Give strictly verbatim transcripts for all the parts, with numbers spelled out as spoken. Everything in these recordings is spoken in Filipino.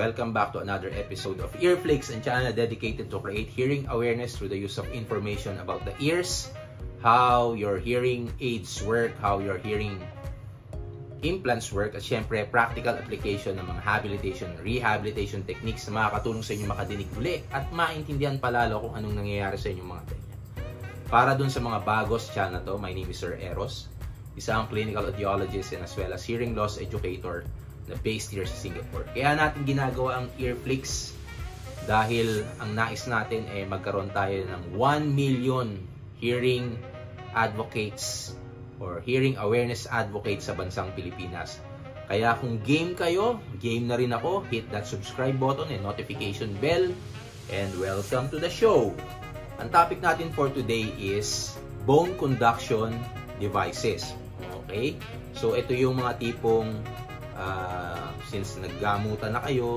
welcome back to another episode of Earflix, and channel dedicated to create hearing awareness through the use of information about the ears, how your hearing aids work, how your hearing implants work, at syempre practical application ng mga habilitation, rehabilitation techniques na makakatulong sa inyo makadinig uli at maintindihan palalo kung anong nangyayari sa inyong mga tenga. Para dun sa mga bago sa channel to, my name is Sir Eros, isang clinical audiologist and as well as hearing loss educator na based here sa Singapore. Kaya natin ginagawa ang Earflix dahil ang nais natin ay magkaroon tayo ng one million hearing advocates or hearing awareness advocates sa bansang Pilipinas. Kaya kung game kayo, game na rin ako, hit that subscribe button and notification bell, and welcome to the show. Ang topic natin for today is bone conduction devices. Okay? So ito yung mga tipong Uh, since naggamutan na kayo,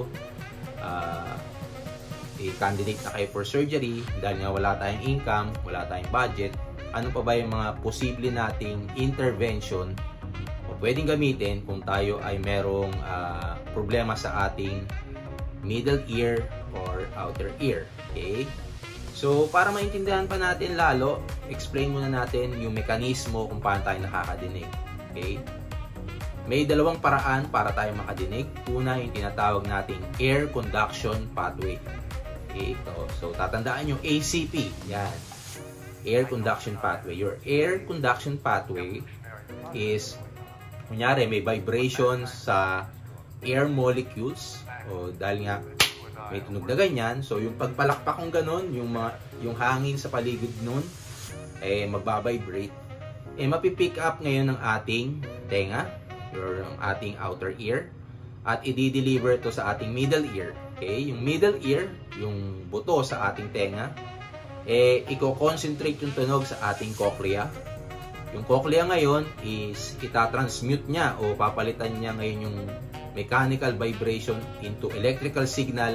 uh, eh, candidate na kayo for surgery dahil nga wala tayong income, wala tayong budget, ano pa ba yung mga posible nating intervention o pwedeng gamitin kung tayo ay merong uh, problema sa ating middle ear or outer ear. Okay? So para maintindihan pa natin lalo, explain muna natin yung mekanismo kung paano tayo nakakadinig. Okay? May dalawang paraan para tayo makadinig. Una, yung tinatawag nating air conduction pathway. Okay, ito. So, tatandaan yung A C P. Yan. Air conduction pathway. Your air conduction pathway is, kunyari, may vibrations sa air molecules. O, dahil nga, may tunog na ganyan. So, yung pagpalakpak kong ganun, yung, mga, yung hangin sa paligid nun, eh, magbabibrate. Eh, mapipick up ngayon ng ating tenga, yung ating outer ear, at i-deliver to sa ating middle ear. Okay? Yung middle ear, yung buto sa ating tenga, eh, i-concentrate yung tunog sa ating cochlea. Yung cochlea ngayon is itatransmute niya o papalitan niya ngayon yung mechanical vibration into electrical signal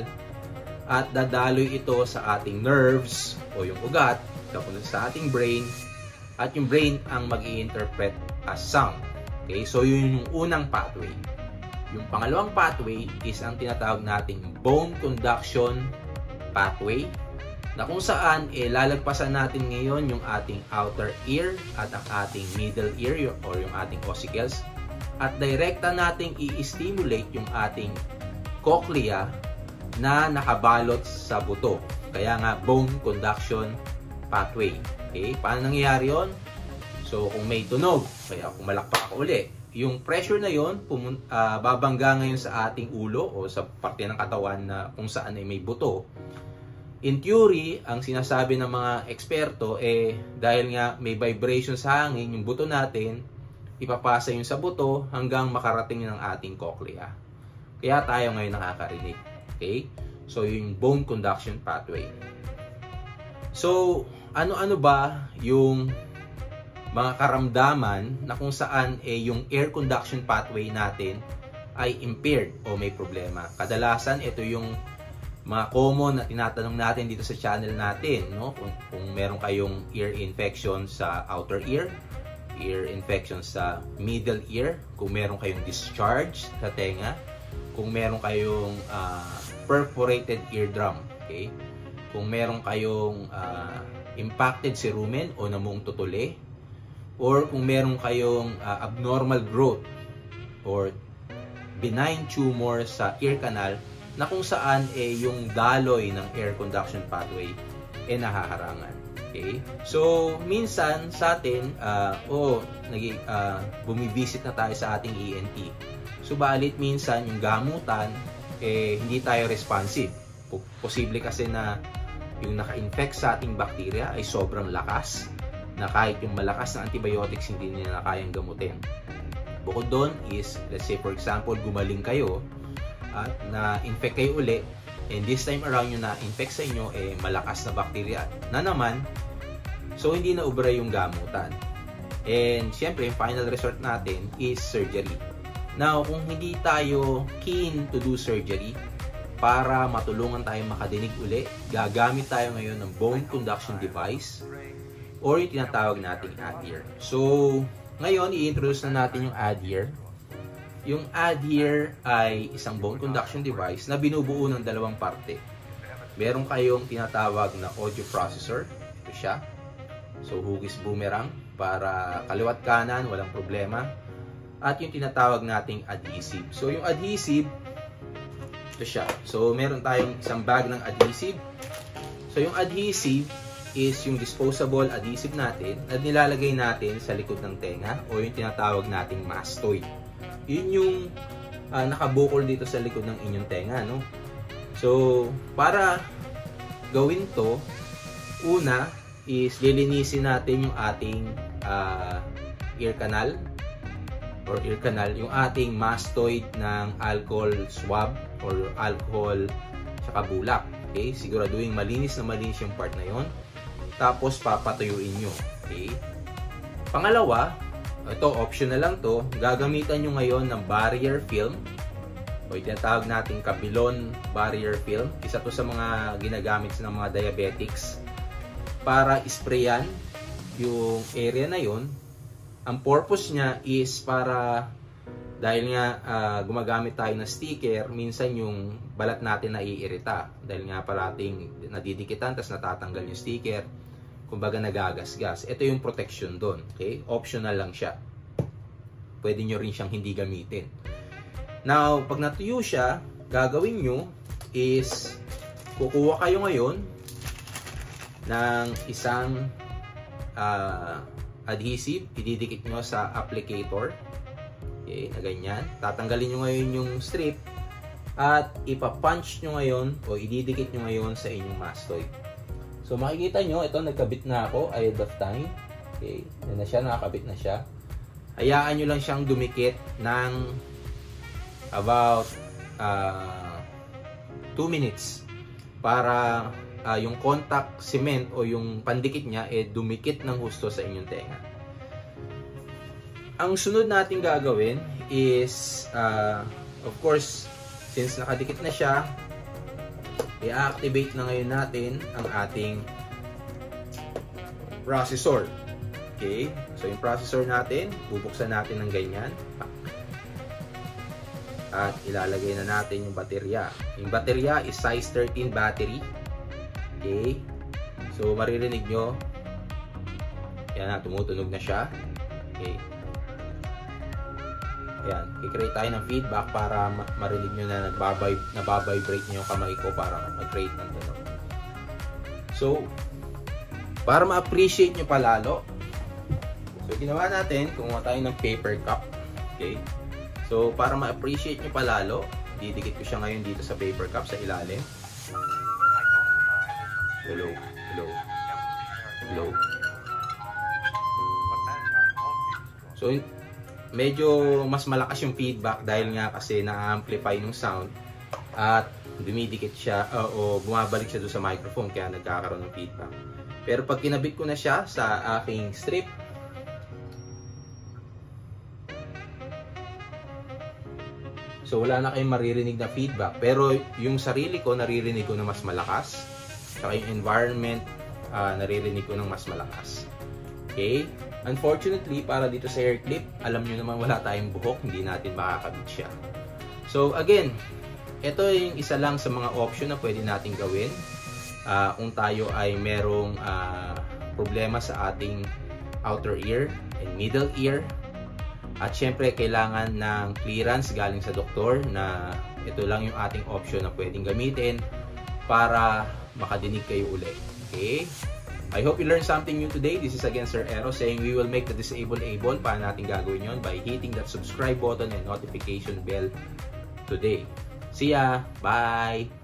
at dadaloy ito sa ating nerves o yung ugat, tapos sa ating brain, at yung brain ang mag-i-interpret as sound. Okay, so yun yung unang pathway. Yung pangalawang pathway is ang tinatawag nating bone conduction pathway, na kung saan eh, lalagpasan natin ngayon yung ating outer ear at ang ating middle ear or yung ating ossicles, at direkta nating i-stimulate yung ating cochlea na nakabalot sa buto. Kaya nga bone conduction pathway. Okay, paano nangyayari yun? So, kung may tunog, kaya kumalakpak ako uli, yung pressure na yon uh, babangga ngayon sa ating ulo o sa parte ng katawan na kung saan ay may buto. In theory, ang sinasabi ng mga eksperto, eh, dahil nga may vibration sa hangin, yung buto natin, ipapasa yun sa buto hanggang makarating ng ating cochlea. Kaya tayo ngayon nakakarinig. Okay? So, yung bone conduction pathway. So, ano-ano ba yung mga karamdaman na kung saan eh, yung air conduction pathway natin ay impaired o may problema? Kadalasan ito yung mga common na tinatanong natin dito sa channel natin, no? Kung, kung meron kayong ear infection sa outer ear, ear infection sa middle ear, kung meron kayong discharge sa tenga, kung meron kayong uh, perforated eardrum, okay? Kung meron kayong uh, impacted cerumen o namong tutuli, or kung meron kayong uh, abnormal growth or benign tumor sa ear canal na kung saan eh, yung daloy ng air conduction pathway eh nahaharangan. Okay? So, minsan sa atin, uh, oh, nag, uh, bumivisit na tayo sa ating E N T. Subalit minsan yung gamutan, eh, hindi tayo responsive. Posible kasi na yung naka-infect sa ating bacteria ay sobrang lakas, na kahit yung malakas na antibiotics hindi nila kayang gamutin. Bukod doon is, let's say for example, gumaling kayo at na-infect kayo uli, and this time around yung na-infect sa inyo, eh, malakas na bacteria na naman, so hindi na ubra yung gamutan. And syempre, yung final resort natin is surgery. Now, kung hindi tayo keen to do surgery, para matulungan tayo makadinig uli, gagamit tayo ngayon ng bone conduction device or yung tinatawag nating adder. So, ngayon, i-introduce na natin yung adder. yung Adhere ay isang bone conduction device na binubuo ng dalawang parte. Meron kayong tinatawag na audio processor. Ito siya. So, hugis boomerang para kaliwat kanan, walang problema. At yung tinatawag nating adhesive. So, yung adhesive, ito siya. So, meron tayong isang bag ng adhesive. So, yung adhesive is yung disposable adhesive natin na nilalagay natin sa likod ng tenga o yung tinatawag nating mastoid. Yun yung uh, nakabukol dito sa likod ng inyong tenga, no? So, para gawin to, una is lilinisin natin yung ating uh, ear canal or ear canal, yung ating mastoid ng alcohol swab or alcohol tsaka bulak. Okay? Siguraduhin malinis na malinis yung part na yon. Tapos papatuyuin nyo. Okay? Pangalawa, ito optional lang to, gagamitan nyo ngayon ng barrier film o tinatawag natin Kabilon barrier film. Isa to sa mga ginagamit ng mga diabetics para isprayan yung area na yon. Ang purpose niya is para, dahil nga uh, gumagamit tayo ng sticker, minsan yung balat natin naiirita. Dahil nga parating nadidikitan, tapos natatanggal yung sticker. Kumbaga nagagasgas. Ito yung protection doon. Okay? Optional lang siya. Pwede nyo rin siyang hindi gamitin. Now, pag natuyo siya, gagawin nyo is kukuha kayo ngayon ng isang uh, adhesive. Ididikit nyo sa applicator. Okay, na ganyan. Tatanggalin nyo ngayon yung strip at ipapunch nyo ngayon o ididikit nyo ngayon sa inyong mastoid. So makikita nyo, ito nagkabit na ako ahead of time. Okay, yan na siya, nakakabit na siya. Hayaan nyo lang siyang dumikit ng about two uh, minutes para uh, yung contact cement o yung pandikit niya eh dumikit ng husto sa inyong tenga. Ang sunod natin gagawin is, uh, of course, since nakadikit na siya, i-activate na ngayon natin ang ating processor. Okay? So, yung processor natin, bubuksan natin ng ganyan. At ilalagay na natin yung baterya. Yung baterya is size thirteen battery. Okay? So, maririnig nyo. Yan na, tumutunog na siya. Okay? Ayan, i-create tayo ng feedback para marinig nyo na nababibrate nyo yung kamay ko para mag-create ng tunog. So, para ma-appreciate nyo palalo, so ginawa natin, kumuha tayo ng paper cup. Okay? So, para ma-appreciate nyo palalo, didikit ko siya ngayon dito sa paper cup sa ilalim. Hello, hello, hello. So, medyo mas malakas yung feedback dahil nga kasi na-amplify yung sound at dumidikit siya uh, o bumabalik siya doon sa microphone kaya nagkakaroon ng feedback. Pero pag kinabit ko na siya sa aking strip, so wala na kayong maririnig na feedback. Pero yung sarili ko, naririnig ko na mas malakas. Saka yung environment, uh, naririnig ko ng mas malakas. Okay? Unfortunately, para dito sa hair clip, alam nyo naman wala tayong buhok, hindi natin makakabit siya. So again, ito yung isa lang sa mga option na pwede natin gawin uh, kung tayo ay merong uh, problema sa ating outer ear and middle ear. At syempre, kailangan ng clearance galing sa doktor na ito lang yung ating option na pwedeng gamitin para makadinig kayo ulit. Okay? I hope you learned something new today. This is again Sir Ero saying we will make the disabled able. Paano natin gagawin yon? By hitting that subscribe button and notification bell today. See ya! Bye!